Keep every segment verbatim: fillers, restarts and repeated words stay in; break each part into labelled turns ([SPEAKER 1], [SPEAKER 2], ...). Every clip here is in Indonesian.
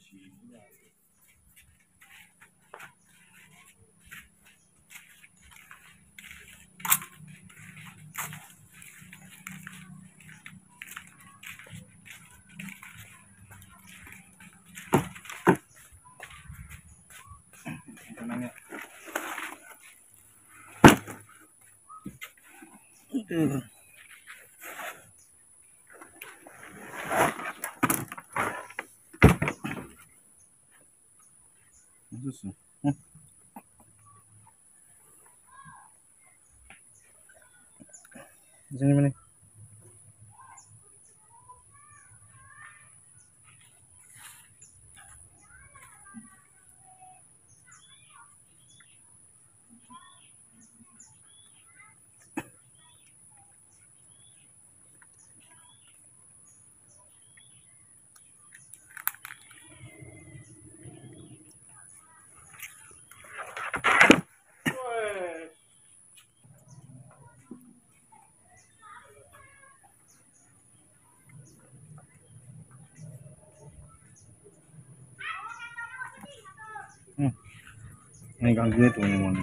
[SPEAKER 1] Nanya.
[SPEAKER 2] Uh.
[SPEAKER 1] Susu.
[SPEAKER 2] Hmm. Di sini mana? Hmm. Ini ganggu itu ini moni.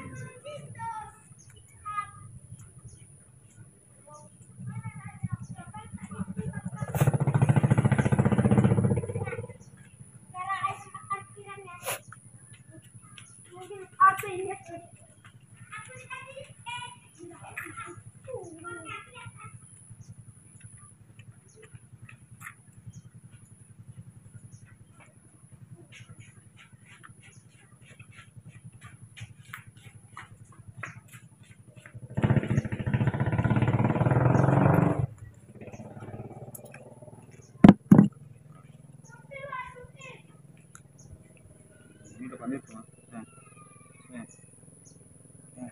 [SPEAKER 1] Ini depan itu. Nah. Nah. Nah.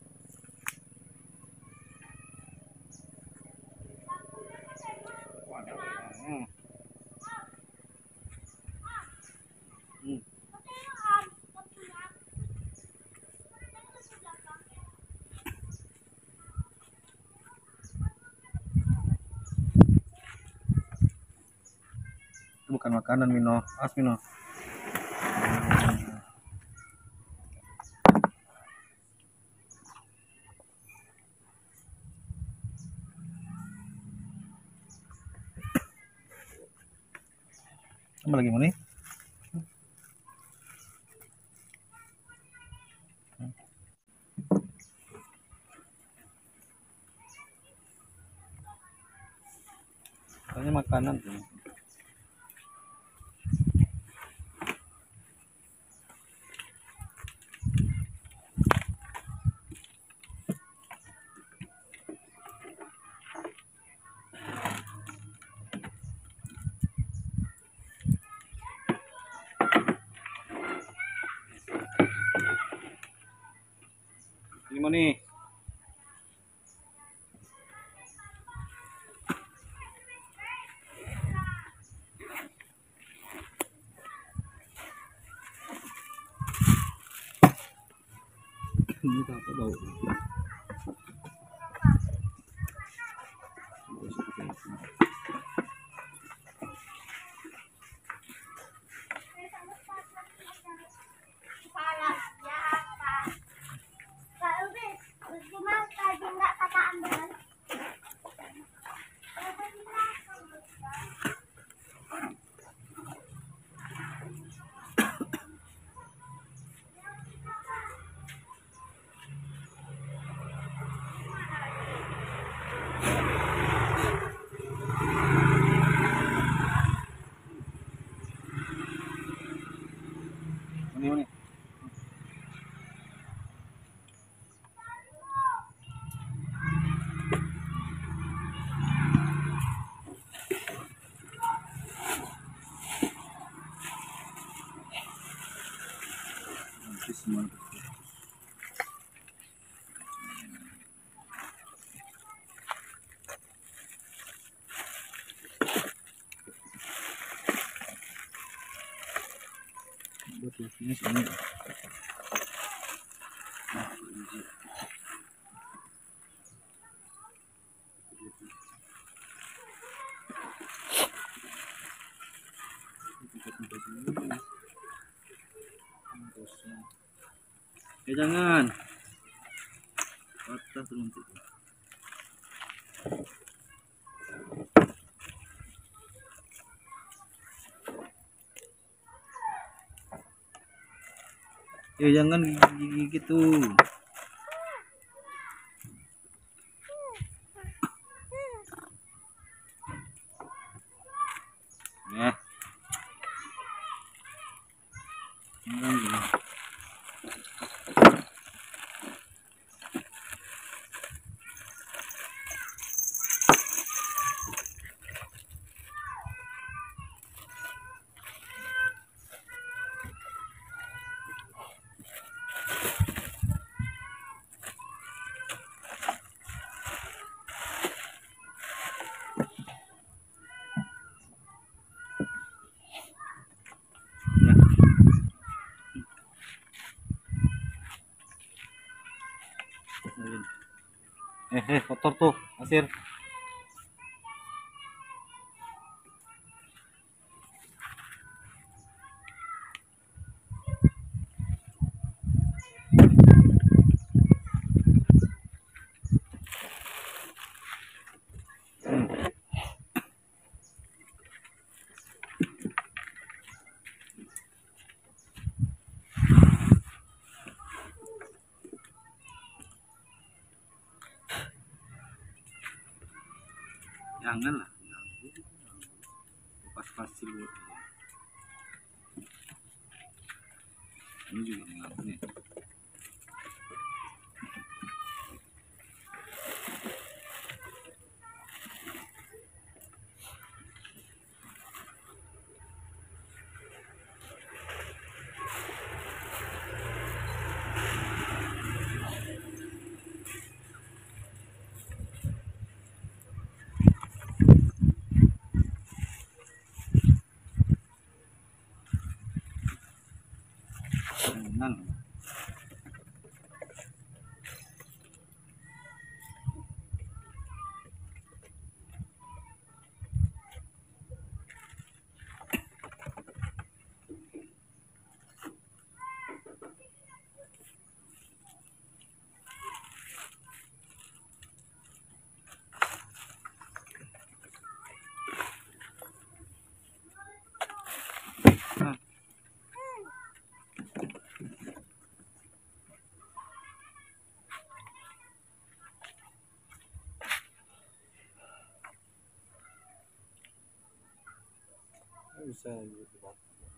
[SPEAKER 1] Waduh. Hmm. Hmm. Itu bukan makanan mino, as mino. Apa lagi moni? Ini makanan tuh. Ini moni. Ini apa bau? Moni moni. Nanti semua. Buat ini sini. Nah, Eh jangan. Patah teruntuk. Ya jangan gigi gitu. Ya. Jangan gini. Eh, eh, kotor tuh, pasir. Hmm. Jangan lah. Pas pasir dulu. Ini juga mengganggu nih. Jangan. Nah. Bisa gitu Pak.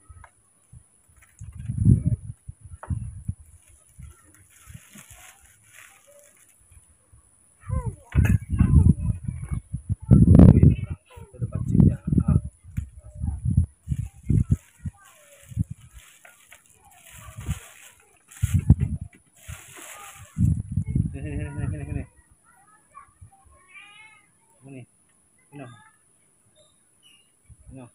[SPEAKER 1] Ada pancingnya. Ah. Sini, sini, sini, sini, sini. Ini, ini, ini.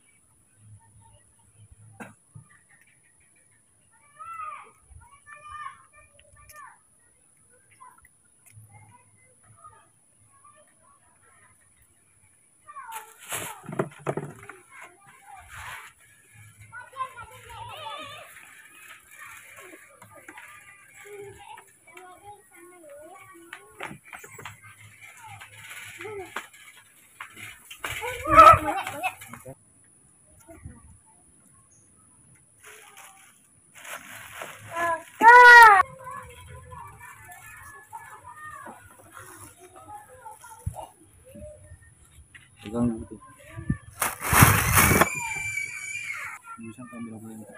[SPEAKER 1] Pegang gitu. Bisa ambil apa yang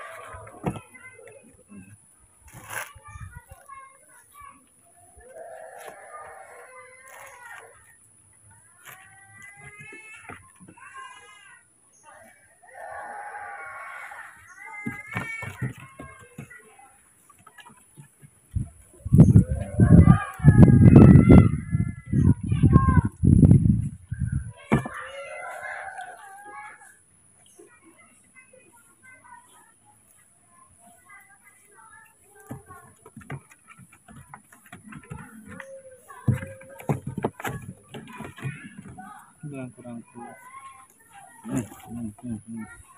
[SPEAKER 1] kurang kurang kurang. Hmm, hmm, hmm, hmm.